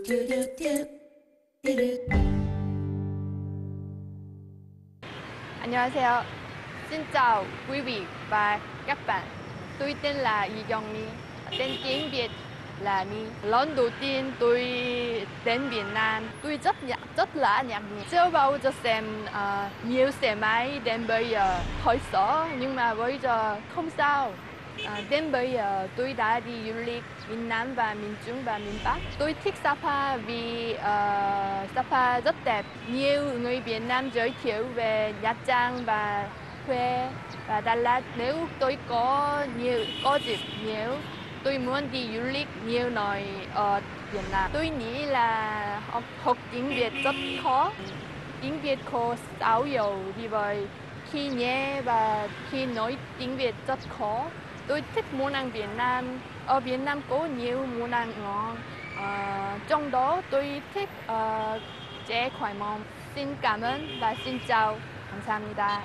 안녕하세요. Xin chào quý vị và các bạn. Tôi tên là Yi Youngmi, tên tiếng Việt là Mi. Lần đầu tiên tôi đến Việt Nam, tôi rất là ngạc nhiên. Chưa bao giờ xem nhiều xe máy đến bây giờ, hơi sợ nhưng mà bây giờ không sao. Đến bây giờ tôi đã đi du lịch miền Nam và miền Trung và miền Bắc. Tôi thích Sapa vì Sapa rất đẹp. Nhiều người Việt Nam giới thiệu về Nha Trang và Huế và Đà Lạt. Nếu tôi có dịp nhiều, tôi muốn đi du lịch nhiều nơi ở Việt Nam. Tôi nghĩ là học tiếng Việt rất khó. Tiếng Việt khó sao dầu vì vậy khi nghe và khi nói tiếng Việt rất khó. Tôi thích món ăn Việt Nam. Ở Việt Nam có nhiều món ăn ngon. Trong đó tôi thích chè khoai môn. Xin cảm ơn và xin chào. 감사합니다.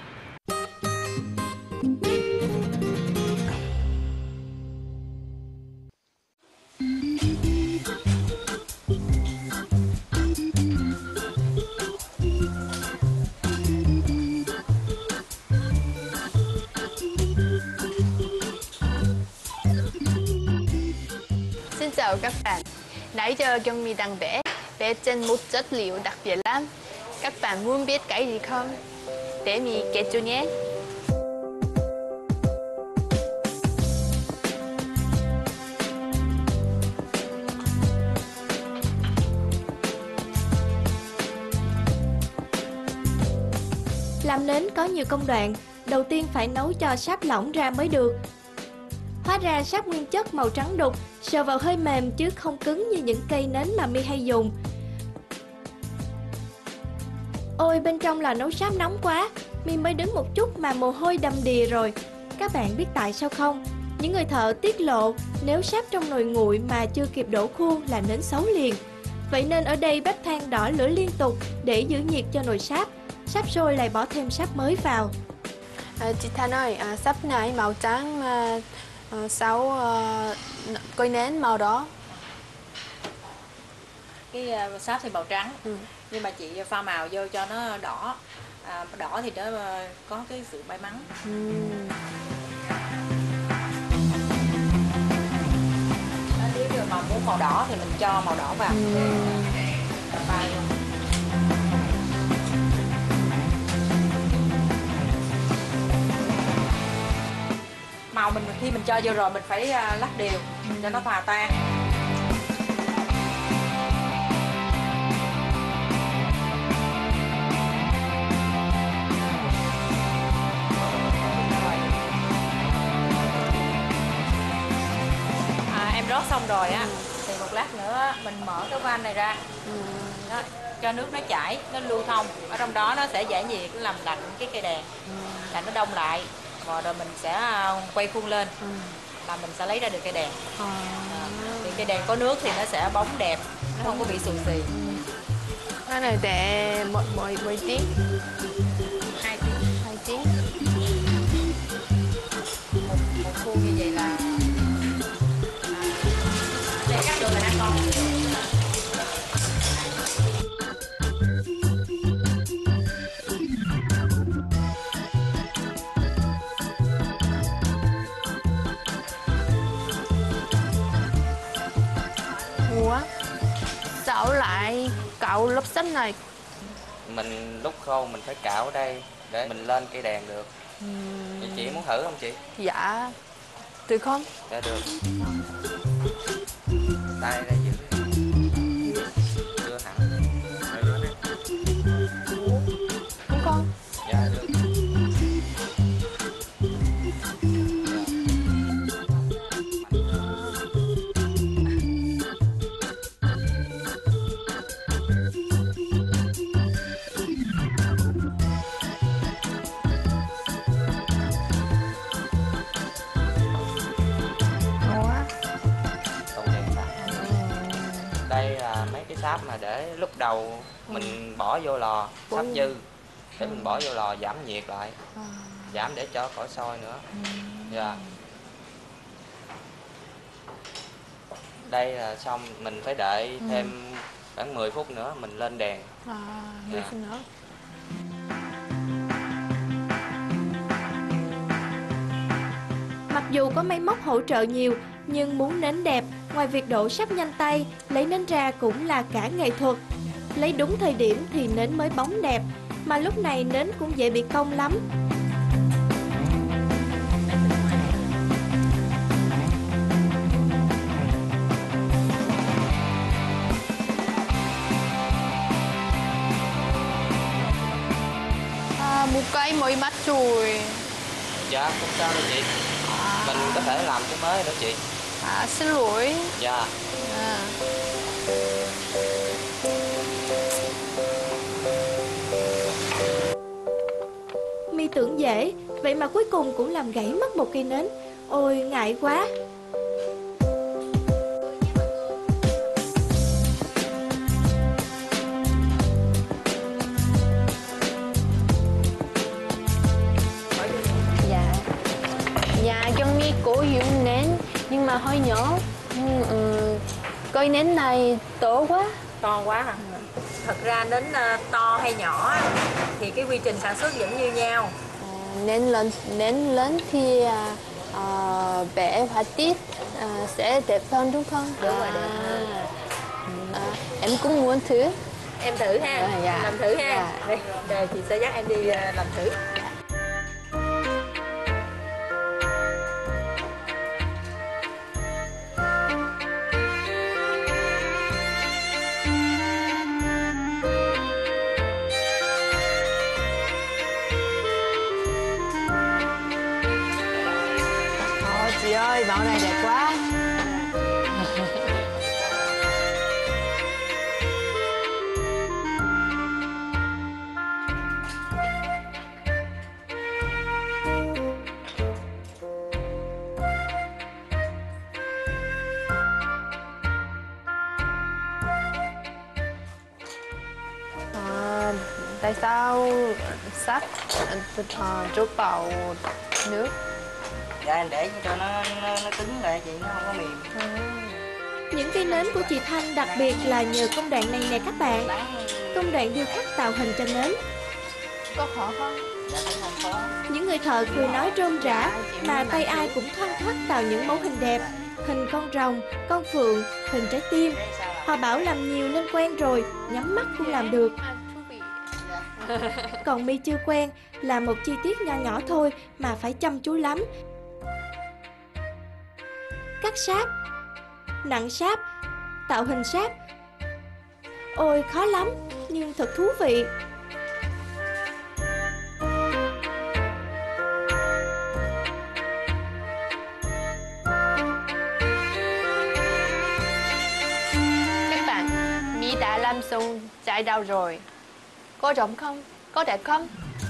Xin chào các bạn. Nãy giờ Youngmi đang vẽ trên một chất liệu đặc biệt lắm. Các bạn muốn biết cái gì không? Để Mi kể cho nhé. Làm nến có nhiều công đoạn. Đầu tiên phải nấu cho sáp lỏng ra mới được. Hóa ra sáp nguyên chất màu trắng đục, sờ vào hơi mềm chứ không cứng như những cây nến mà Mi hay dùng. Ôi, bên trong là nấu sáp nóng quá. Mi mới đứng một chút mà mồ hôi đầm đìa rồi. Các bạn biết tại sao không? Những người thợ tiết lộ nếu sáp trong nồi nguội mà chưa kịp đổ khuôn là nến xấu liền. Vậy nên ở đây bếp than đỏ lửa liên tục để giữ nhiệt cho nồi sáp. Sáp sôi lại bỏ thêm sáp mới vào. Chị Thanh ơi, sáp này màu trắng mà sao cây nến màu đỏ? Cái sáp thì màu trắng, nhưng mà chị pha màu vô cho nó đỏ. Đỏ thì nó có cái sự may mắn. Nếu như mà muốn màu đỏ thì mình cho màu đỏ vào. Pha vô. Màu mình khi mình cho vô rồi mình phải lắc đều cho nó hòa tan. Em rót xong rồi á thì một lát nữa mình mở cái van này ra. Đó, cho nước nó chảy, nó lưu thông. Ở trong đó nó sẽ giải nhiệt, nó làm lạnh cái cây đèn, là nó đông lại. Rồi mình sẽ quay khuôn lên là mình sẽ lấy ra được cây đèn. Thì cây đèn có nước thì nó sẽ bóng đẹp, nó không có bị xù xì. Cái này để mấy tiếng? 2 tiếng. 2 tiếng. Một khuôn như vậy là để cắt được là ăn ngon. Ủa? Sao lại cạo lớp sắt này? Mình lúc khô mình phải cạo ở đây để mình lên cây đèn được. Vậy chị muốn thử không chị? Dạ. Được không? Dạ được. Tay đây giữ. Đưa hẳn. Đúng không? Dạ được. Đây là mấy cái sáp mà để lúc đầu mình bỏ vô lò, sáp dư để mình bỏ vô lò giảm nhiệt lại, giảm để cho khỏi sôi nữa. Dạ. Đây là xong, mình phải đợi thêm khoảng 10 phút nữa mình lên đèn. 10 phút nữa. Mặc dù có máy móc hỗ trợ nhiều, nhưng muốn nến đẹp, ngoài việc đổ sáp nhanh tay, lấy nến ra cũng là cả nghệ thuật. Lấy đúng thời điểm thì nến mới bóng đẹp, mà lúc này nến cũng dễ bị cong lắm. Một cái mới mắt rồi. Dạ, không sao đâu chị. Mình có thể làm cái mới đó chị. Xin lỗi. Dạ. My tưởng dễ, vậy mà cuối cùng cũng làm gãy mất một cây nến. Ôi ngại quá. Dạ. Dạ, trong My cố hiểu nến nhưng mà hơi nhỏ. Cây nến này to quá. To quá hả? Thật ra nến to hay nhỏ á, thì cái quy trình sản xuất vẫn như nhau. Nến lớn thì vẽ họa tiết sẽ đẹp hơn đúng không? Đúng rồi, đẹp hơn. Em cũng muốn thử. Em thử ha, Dạ. làm thử ha. Dạ. Đây, rồi chị sẽ dắt em đi làm thử. Chị ơi, mẫu này đẹp quá. Tại sao sắt trút vào nước? Dạ em để cho nó cứng lại chị, nó không có mềm. Những cây nến của chị Thanh đặc biệt là nhờ công đoạn này nè các bạn. Công đoạn điêu khắc tạo hình cho nến. Có khó không? Dạ cũng không khó. Những người thợ cười nói rôm rã, mà tay ai cũng thoăn thoắt tạo những mẫu hình đẹp. Hình con rồng, con phượng, hình trái tim. Họ bảo làm nhiều nên quen rồi, nhắm mắt cũng làm được. Còn My chưa quen, là một chi tiết nho nhỏ thôi mà phải chăm chú lắm. Cắt sáp, nặng sáp, tạo hình sáp. Ôi khó lắm, nhưng thật thú vị. Các bạn, My đã làm xong trái đào rồi. Có rộng không? Có đẹp không?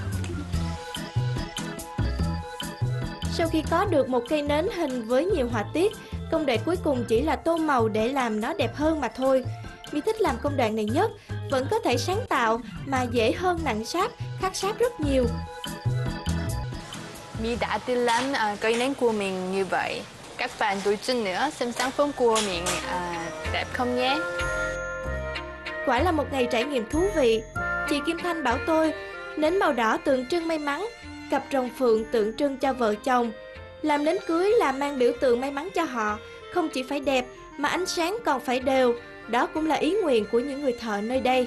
Sau khi có được một cây nến hình với nhiều họa tiết, công đoạn cuối cùng chỉ là tô màu để làm nó đẹp hơn mà thôi. My thích làm công đoạn này nhất, vẫn có thể sáng tạo mà dễ hơn nặng sáp, khắc sáp rất nhiều. My đã tự làm cây nến của mình như vậy. Các bạn đối chứng nữa xem sản phẩm của mình đẹp không nhé. Quả là một ngày trải nghiệm thú vị. Chị Kim Thanh bảo tôi, nến màu đỏ tượng trưng may mắn, cặp rồng phượng tượng trưng cho vợ chồng. Làm nến cưới là mang biểu tượng may mắn cho họ, không chỉ phải đẹp mà ánh sáng còn phải đều. Đó cũng là ý nguyện của những người thợ nơi đây.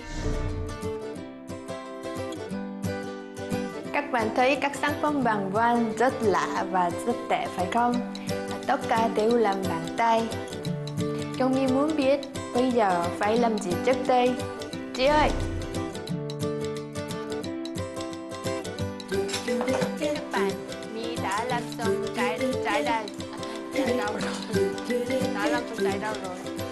Các bạn thấy các sản phẩm bằng vàng rất lạ và rất đẹp phải không? Tất cả đều làm bằng tay. Trong My muốn biết bây giờ phải làm gì trước đây? Chị ơi! Các bạn, My đã làm xong trái đào rồi. Đã làm xong trái đào rồi.